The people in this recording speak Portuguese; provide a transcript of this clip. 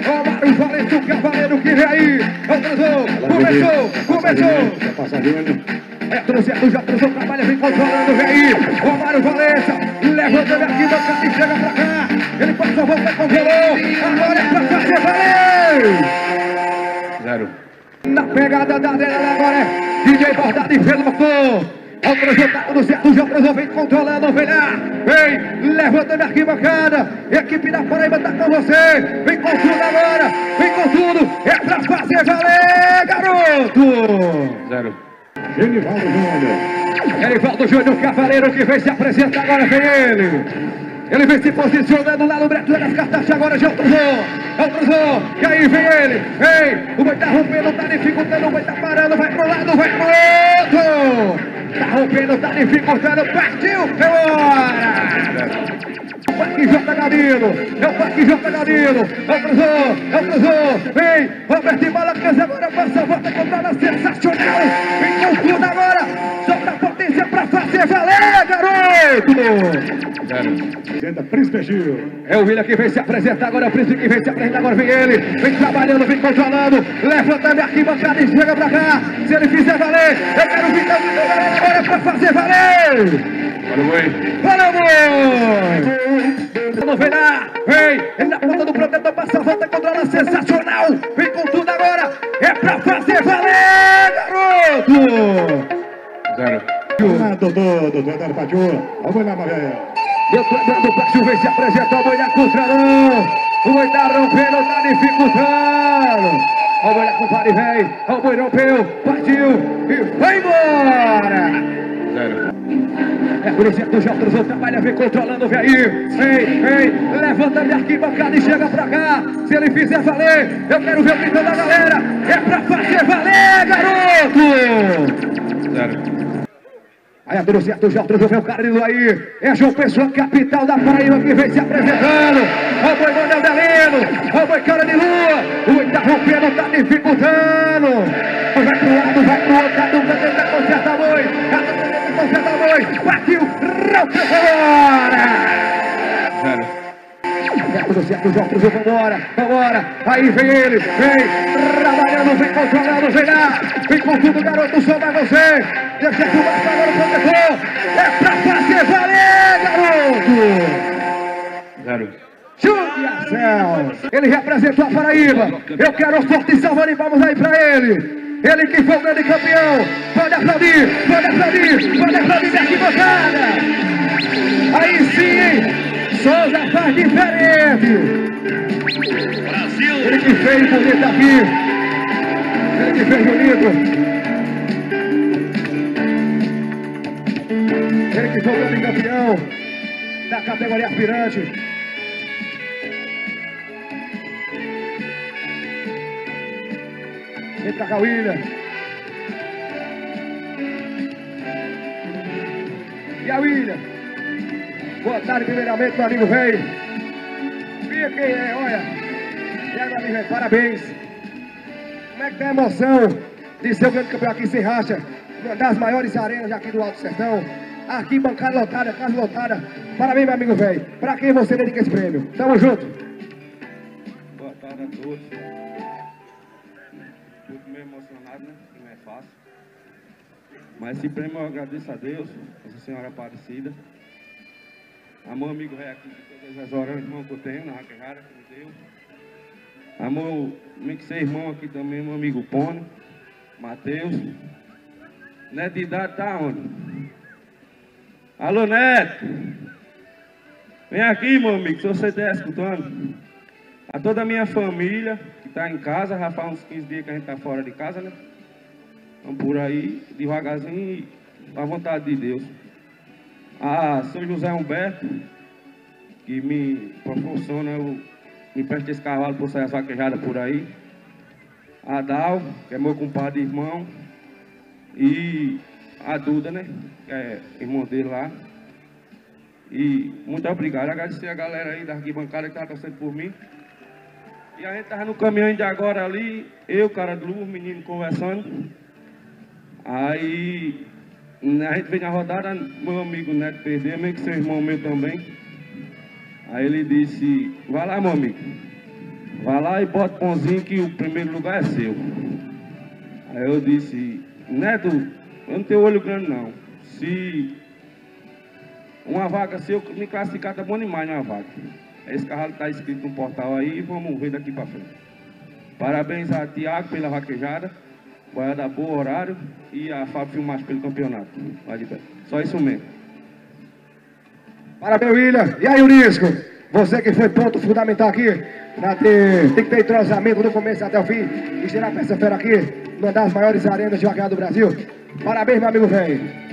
Romário Valente, o cavaleiro que vem aí. Começou. Já cruzou, trabalha, vem controlando, vem aí. Romário Valença, levantando aqui, bancada e chega pra cá. Ele passou, volta, controlou. Agora é pra fazer valer. 0. Na pegada da dela agora é DJ Bordado e Veloco. Autorizou, tá tudo certo, já cruzou, vem controlando, vem lá. Vem, levantando aqui, bancada. Equipe da Paraíba tá com você. Vem com tudo agora, vem com tudo. É pra fazer valer, garoto. 0. Genivaldo Júnior, cavaleiro que vem se apresentar agora, vem ele. Ele vem se posicionando lá no breto das cartas, agora já autorizou. E aí vem ele, vem. O boi tá rompendo, tá dificultando, o boi tá parando, vai pro lado, vai pro outro. Tá rompendo, tá dificultando, partiu, embora. É o Parque J. Galino, autorizou, vem, Roberto e Balacas agora passa a volta, controla sensacional, vem com tudo agora, solta a potência pra fazer valer, garoto! 0. Príncipe Gil. É o William que vem se apresentar agora, o Príncipe que vem se apresentar agora, vem ele, vem trabalhando, vem controlando, levanta minha arquibancada e chega pra cá, se ele fizer valer, eu quero vir agora pra fazer valer! Valeu, não vem lá, vem, ele na ponta do protetor, passa a volta, controla sensacional, vem com tudo agora, é pra fazer valer, garoto! 0. Doutor, Eduardo Padiu, vamos lá, Maria. Doutor Padiu vem se apresentar, o boi da Contrarão, o boi tá rompendo, tá dificultando, o boi da Contrarão vem, o boi rompeu, partiu e vai embora! 0. É por isso que já cruzou, trabalha, vem controlando, vem aí, vem, levanta minha arquibancada e chega pra cá, se ele fizer valer, eu quero ver o gritão da galera, é pra fazer valer, garoto! 0. Aí a tudo certo, já cruzou, vem o Carlinho aí, é João Pessoa, capital da Paraíba, que vem se apresentando, o boi Manuel Delino, o boi Cara de Lua, o boi tá rompendo, tá dificultando, vai pro lado, vai pro outro, cada um vai tentar consertar boi, partiu, rompe fora! 0. É tudo certo, já cruzou, vambora, aí vem ele, vem, trabalhando, vem controlando, vem lá, vem com tudo, garoto, só vai você, deixa que o mais agora o protetor, é pra fazer valer, garoto! 0. Judiação, ele representou a Paraíba, eu quero um forte salva de palmas aí pra ele. Ele que foi o grande campeão, pode aplaudir minha arquibancada. Aí sim, Souza faz diferente. Brasil. Ele que fez bonito aqui, ele que fez bonito. Ele que foi o grande campeão da categoria aspirante. Vem pra cá, William. E a William. Boa tarde, primeiramente, meu amigo velho. Fiquem, olha. E aí, meu amigo velho, parabéns. Como é que tá a emoção de ser o grande campeão aqui em Serracha, uma das maiores arenas aqui do Alto Sertão? Aqui, bancada lotada, casa lotada. Parabéns, meu amigo velho. Pra quem você dedica esse prêmio? Tamo junto. Boa tarde a todos. Fico meio emocionado, né? Que não é fácil. Mas esse prêmio eu agradeço a Deus, Nossa Senhora Aparecida. Amor, amigo velho aqui de todas as horas, irmão que eu tenho, na carreira que me deu. Amor, meu que ser irmão aqui também, meu amigo Pono, Matheus. Neto de idade tá onde? Alô, Neto! Vem aqui, meu amigo, se você estiver escutando. A toda a minha família que está em casa, já faz uns 15 dias que a gente está fora de casa, né? Vamos por aí, devagarzinho, à vontade de Deus. A São José Humberto, que me proporciona, me presta esse cavalo por sair as vaquejadas por aí. A Dal, que é meu compadre e irmão. E a Duda, né? Que é irmão dele lá. E muito obrigado. Agradecer a galera aí da arquibancada que está torcendo por mim. E a gente estava no caminho ainda agora ali, eu, cara do Lu, menino conversando. Aí a gente veio na rodada, meu amigo Neto perdeu, meio que seu irmão meu também. Aí ele disse, vai lá, meu amigo. vai lá e bota pãozinho que o primeiro lugar é seu. Aí eu disse, Neto, eu não tenho olho grande não. Se uma vaga, se eu me classificar, tá bom demais numa vaga. Esse carro está escrito no portal aí e vamos ver daqui para frente. Parabéns a Tiago pela vaquejada, vai dar bom horário e a Fábio Filmagem pelo campeonato. Vai de pé. Só isso mesmo. Parabéns, William. E aí, Unisco? Você que foi ponto fundamental aqui, tem que ter entrosamento do começo até o fim e será terça-feira aqui, uma das maiores arenas de vaquejada do Brasil. Parabéns, meu amigo velho.